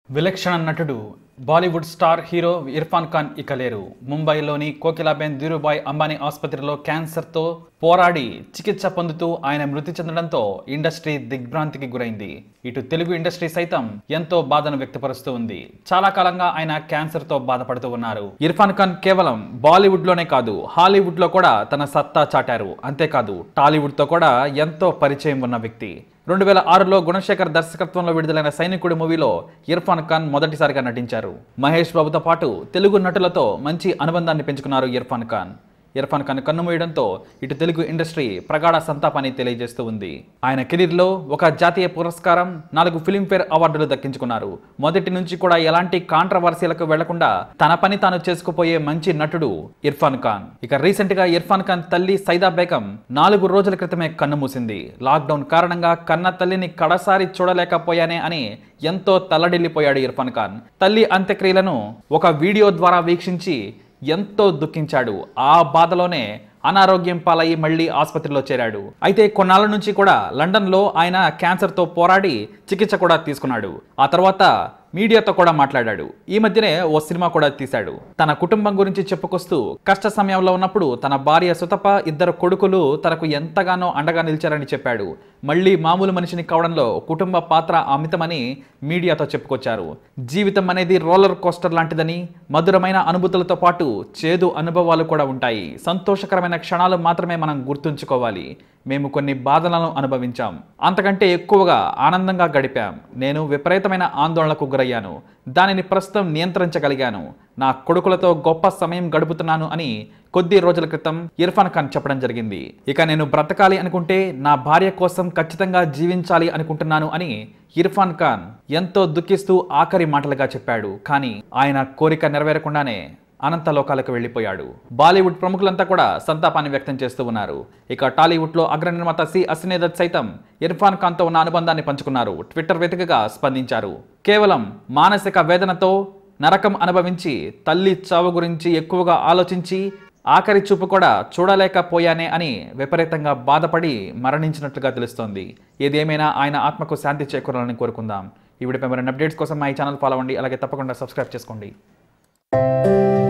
విలక్షణ నటుడు Bollywood star hero Irrfan Khan ఇక లేరు. ముంబైలోని కోకిలాబెన్ ధీరుభాయ్ అంబానీ ఆసుపత్రిలో క్యాన్సర్తో పోరాడి చికిత్స పొందుతూ ఆయన మృతి చెందడంతో ఇండస్ట్రీ దిగ్భ్రాంతికి గురైంది. ఇటు తెలుగు ఇండస్ట్రీ సైతం ఎంతో బాధను వ్యక్తపరుస్తూ ఉంది. చాలా కాలంగా ఆయన క్యాన్సర్తో బాధపడుతూ ఉన్నారు. ఇర్ఫాన్ ఖాన్ కేవలం బాలీవుడ్లోనే కాదు, హాలీవుడ్లో కూడా తన సత్తా చాటారు. అంతేకాదు టాలీవుడ్తో కూడా ఎంతో పరిచయం ఉన్న వ్యక్తి. 2006లో గుణశేఖర్ దర్శకత్వంలో విడుదలైన సైనికుడి మూవీలో ఇర్ఫాన్ ఖాన్ మొదటిసారిగా నటించారు. మహేష్ బాబుతో పాటు తెలుగు నటులతో మంచి అనుబంధాన్ని పెంచుకున్నారు ఇర్ఫాన్ ఖాన్. ఇర్ఫాన్ ఖాన్ కన్నుమూయడంతో ఇటు తెలుగు ఇండస్ట్రీ ప్రగాఢ సంతాపాన్ని తెలియజేస్తూ ఉంది. ఆయన కెరీర్లో ఒక జాతీయ పురస్కారం, 4 ఫిల్మ్ఫేర్ అవార్డులు దక్కించుకున్నారు. మొదటి నుంచి కూడా ఎలాంటి కాంట్రవర్సీలకు వెళ్లకుండా తన పని తాను చేసుకుపోయే మంచి నటుడు ఇర్ఫాన్ ఖాన్. ఇక రీసెంట్ గా ఇర్ఫాన్ ఖాన్ తల్లి సైదా బేగం 4 రోజుల క్రితమే కన్నుమూసింది. లాక్డౌన్ కారణంగా కన్న తల్లిని కడసారి చూడలేకపోయానే అని ఎంతో తల్లడిల్లిపోయాడు ఇర్ఫాన్ ఖాన్. తల్లి అంత్యక్రియలను ఒక వీడియో ద్వారా వీక్షించి ఎంతో దుఃఖించాడు. ఆ బాధలోనే అనారోగ్యం పాలయ్యి మళ్లీ ఆసుపత్రిలో చేరాడు. అయితే కొన్నాళ్ళ నుంచి కూడా లండన్లో ఆయన క్యాన్సర్తో పోరాడి చికిత్స కూడా తీసుకున్నాడు. ఆ తర్వాత మీడియాతో కూడా మాట్లాడాడు. ఈ మధ్యనే ఓ సినిమా కూడా తీశాడు. తన కుటుంబం గురించి చెప్పుకొస్తూ కష్ట సమయంలో ఉన్నప్పుడు తన భార్య సుతప, 2 కొడుకులు తనకు ఎంతగానో అండగా నిలిచారని చెప్పాడు. మళ్ళీ మామూలు మనిషిని కావడంలో కుటుంబ పాత్ర అమితమని మీడియాతో చెప్పుకొచ్చారు. జీవితం అనేది రోలర్ కోస్టర్ లాంటిదని, మధురమైన అనుభూతులతో పాటు చేదు అనుభవాలు కూడా ఉంటాయి. సంతోషకరమైన క్షణాలు మాత్రమే మనం గుర్తుంచుకోవాలి. మేము కొన్ని బాధలను అనుభవించాం, అంతకంటే ఎక్కువగా ఆనందంగా గడిపాం. నేను విపరీతమైన ఆందోళనకు గురయ్యాను. దానిని ప్రస్తుతం నియంత్రించగలిగాను. నా కొడుకులతో గొప్ప సమయం గడుపుతున్నాను అని కొద్ది రోజుల క్రితం ఇర్ఫాన్ ఖాన్ చెప్పడం జరిగింది. ఇక నేను బ్రతకాలి అనుకుంటే నా భార్య కోసం ఖచ్చితంగా జీవించాలి అనుకుంటున్నాను అని ఇర్ఫాన్ ఖాన్ ఎంతో దుఃఖిస్తూ ఆఖరి మాటలుగా చెప్పాడు. కానీ ఆయన కోరిక నెరవేరకుండానే అనంత లోకాలకు వెళ్లిపోయాడు. బాలీవుడ్ ప్రముఖులంతా కూడా సంతాపాన్ని వ్యక్తం చేస్తూ ఉన్నారు. ఇక టాలీవుడ్లో అగ్ర నిర్మాత సి అసినీ దత్ సైతం ఇర్ఫాన్ ఖాన్తో ఉన్న అనుబంధాన్ని పంచుకున్నారు. ట్విట్టర్ వేదికగా స్పందించారు. కేవలం మానసిక వేదనతో నరకం అనుభవించి తల్లి చావు గురించి ఎక్కువగా ఆలోచించి ఆఖరి చూపు కూడా చూడలేకపోయానే అని విపరీతంగా బాధపడి మరణించినట్లుగా తెలుస్తోంది. ఏదేమైనా ఆయన ఆత్మకు శాంతి చేకూరాలని కోరుకుందాం. ఈ వీడియోపై మరిన్ని అప్డేట్స్ కోసం మా ఈ ఛానల్ ఫాలో అవ్వండి. అలాగే తప్పకుండా సబ్స్క్రైబ్ చేసుకోండి.